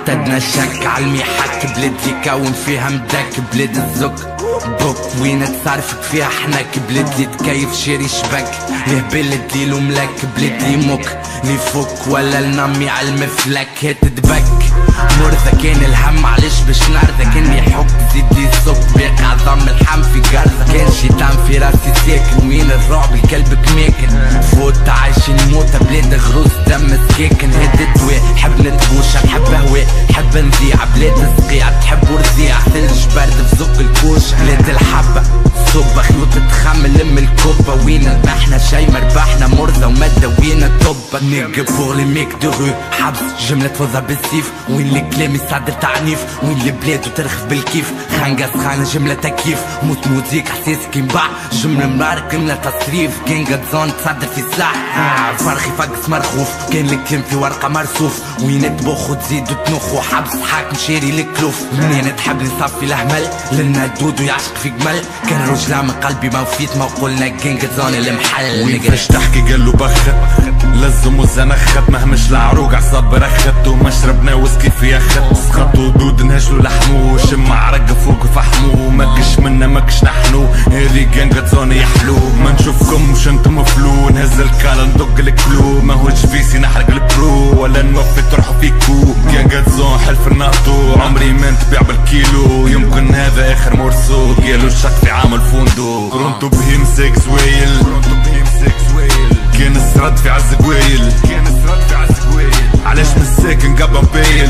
اعتدنا الشك عالميحك بلاد لي كون فيها مدك بلاد الزك بوك وين تصرفك فيها حنك بلاد لي تكيف شيري شبك ليه بلد لي وملك بلاد لي موك لي فوك ولا النمي عالمفلك هات دبك مرضى كان الهم علاش باش نرضى كان يحك زيد لي السك باقي عظم الحم في قرضة كان شيطان في راسي ساكن وين الرعب الكلب كماكن فوت عايشين موتة بلاد غروس دم سكاكن هاد الدواء نحب نتبوشة نحب هواء نحب نذيع بلاد الصقيع تحب ورزيع ثلج برد في زق الكوش بلاد الحبة صبة خيوط تخمل ام الكوبة وين ربحنا شي مربحنا مرضى ومادة وين الطبة نيجا بور لي ميك دو رو حبس جملة توضع بالسيف وين الكلام يصدر تعنيف وين البلاد وترخف بالكيف خانقة سخانة جملة تكييف موت موزيك احساس كي نباع جملة منار كلمة تصريف كان زون تصدر في سلاح فرخي فقس مرخوف كان الكلام في ورقة مرصوف وين تبخ وتزيد وتنخ وحبس حاكم شاري الكلوف منين تحب نصفي الهمل لنا دود ويعشق في جمل كان رجلة من قلبي ما وفيت ما وقلنا كينج زون المحل وين فاش تحكي قالو بخت لزم وزنخت مهمش العروق عصب رخت ومشربنا وسكي في يخت سخط ودود نهشلو لحمو شمع رق فوق فحمو مكش منا مكش نحنو هذي كينج زون يحلو ما نشوفكمش انتم فلو نهز الكالا ندق الكلو ماهوش فيسي نحرق البرو ولا نوفي تروحو فيكو كينج زون حلف الناطو عمري ما نتبيع بالكيلو يمكن هذا اخر مرسو قالو الشق في عام الفندق كرونتو بهيم سيك زويل كان السرد في عز قويل علاش مساكن قبا مبيل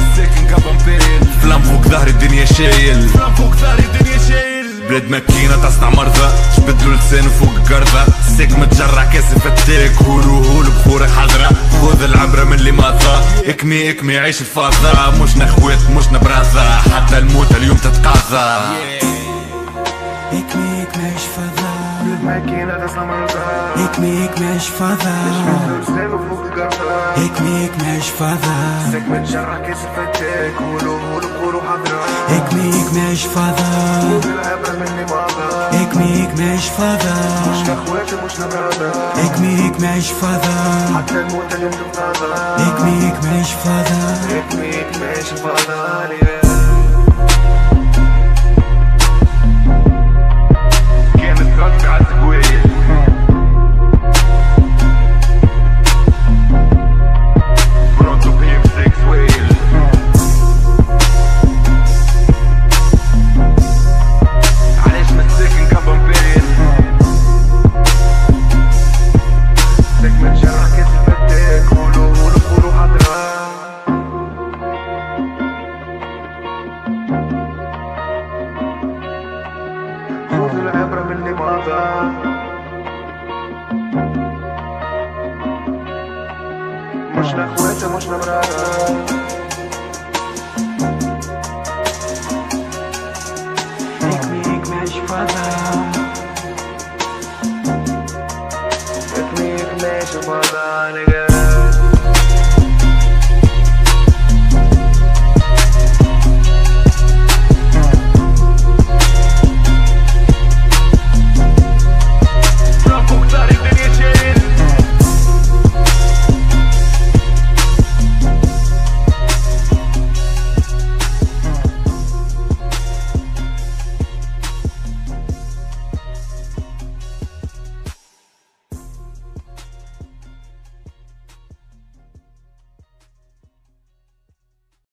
فلام فوق ظهر الدنيا شايل بلاد ماكينة تصنع مرضى جبدلو لسانو فوق قرضة سيك متجرع كاسف فتاك هولو هولو بخورة حضرة خذ العبرة من اللي ماضى اكمي اكمي عيش الفاضة مشنا خوات مشنا براضة حتى الموت اليوم تتقاضى اكمي اكمي عيش فاضة الماكينة تصنع مرضى اكمي اكمي عيش فاضة اكمي اكمي عيش فاضة سيك متجرع كاسف فتاك هولو هولو بخورة حضرة اكمي اكمي عيش فاضة خذ العبرة من اللي ماضى اكمي اكمي عيش فاضة مشنا خواتي مشنا براضة اكمي اكمي عيش فاضة حتى الموت اليوم تتقاضى اكمي اكمي عيش فاضة اكمي اكمي عيش فاضة كانت رد على الزقويل برونتو بيم سيكس ويل علاش متساكن كابا مبين سيك متجرع كاس الفتاك هولو هولو بخورو حضرة خذ العبرة من اللي ماضى مشنا خواتي مشنا براضة